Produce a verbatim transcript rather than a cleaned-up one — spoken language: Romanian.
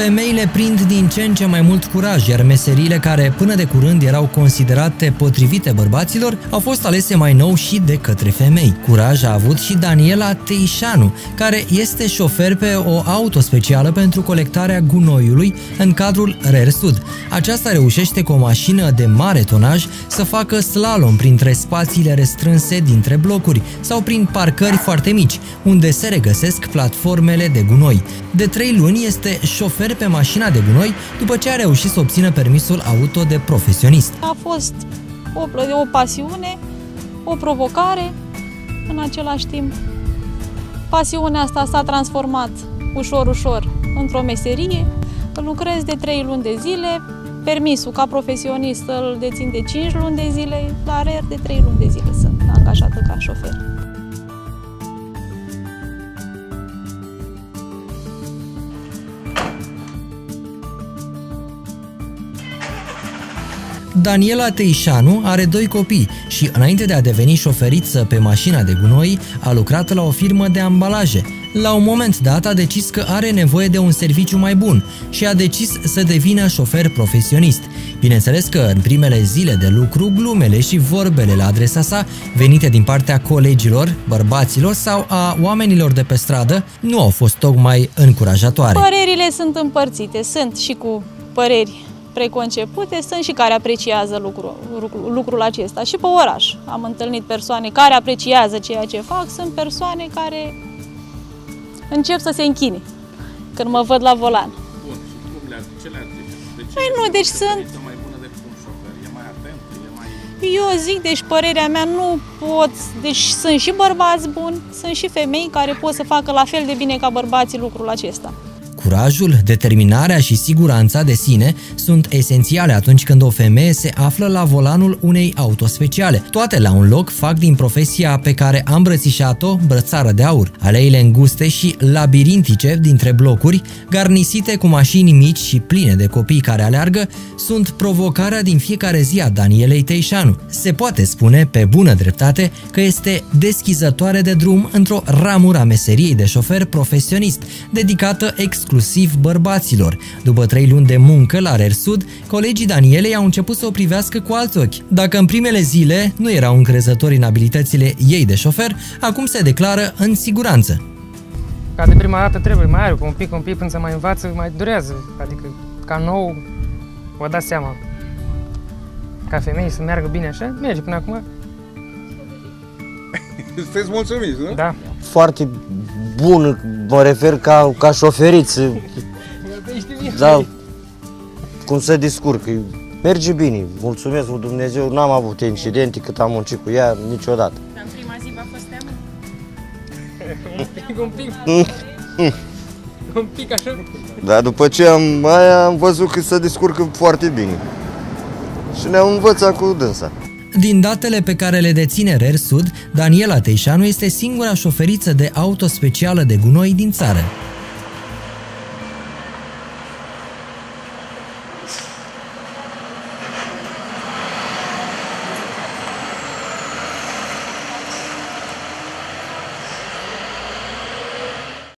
Femeile prind din ce în ce mai mult curaj, iar meseriile care până de curând erau considerate potrivite bărbaților au fost alese mai nou și de către femei. Curaj a avut și Daniela Teișanu, care este șofer pe o auto specială pentru colectarea gunoiului în cadrul R E R Sud. Aceasta reușește cu o mașină de mare tonaj să facă slalom printre spațiile restrânse dintre blocuri sau prin parcări foarte mici, unde se regăsesc platformele de gunoi. De trei luni este șofer pe mașina de gunoi după ce a reușit să obțină permisul auto de profesionist. A fost o, o pasiune, o provocare în același timp. Pasiunea asta s-a transformat ușor, ușor într-o meserie. Lucrez de trei luni de zile, permisul ca profesionist îl dețin de cinci luni de zile, la R E R de trei luni de zile sunt angajată ca șofer. Daniela Teișanu are doi copii și, înainte de a deveni șoferiță pe mașina de gunoi, a lucrat la o firmă de ambalaje. La un moment dat a decis că are nevoie de un serviciu mai bun și a decis să devină șofer profesionist. Bineînțeles că în primele zile de lucru, glumele și vorbele la adresa sa, venite din partea colegilor, bărbaților sau a oamenilor de pe stradă, nu au fost tocmai încurajatoare. Părerile sunt împărțite, sunt și cu păreri preconcepute, sunt și care apreciază lucrul, lucrul acesta. Și pe oraș am întâlnit persoane care apreciază ceea ce fac, sunt persoane care încep să se închine când mă văd la volan. Bun, și cum le-ar, ce le-ar zice? De ce păi nu, deci sunt... E mai bună decât un șofer, e mai atentă, e mai... Eu zic, deci părerea mea nu pot... Deci sunt și bărbați buni, sunt și femei care pot să facă la fel de bine ca bărbații lucrul acesta. Curajul, determinarea și siguranța de sine sunt esențiale atunci când o femeie se află la volanul unei auto speciale. Toate la un loc fac din profesia pe care a îmbrățișat-o brățară de aur. Aleile înguste și labirintice dintre blocuri, garnisite cu mașini mici și pline de copii care aleargă, sunt provocarea din fiecare zi a Danielei Teișanu. Se poate spune, pe bună dreptate, că este deschizătoare de drum într-o ramură a meseriei de șofer profesionist, dedicată exclusiv inclusiv bărbaților. După trei luni de muncă la R E R Sud, colegii Danielei au început să o privească cu alți ochi. Dacă în primele zile nu erau încrezători în abilitățile ei de șofer, acum se declară în siguranță. Ca de prima dată trebuie mai are, un pic, un pic până să mai învață, mai durează. Adică, ca nou, vă dați seama, ca femei să meargă bine așa, merge până acum. Sunteți mulțumiți, nu? Da. Foarte bun, mă refer ca, ca șoferiță. Da, cum se descurcă, merge bine, mulțumesc lui Dumnezeu, n-am avut incidente cât am muncit cu ea niciodată. Dar în prima zi v-a fost teamă? Un pic, un pic, un pic așa. Dar după ce am aia am văzut că se descurcă foarte bine și ne-am învățat cu dânsa. Din datele pe care le deține R E R Sud, Daniela Teișanu este singura șoferiță de auto specială de gunoi din țară.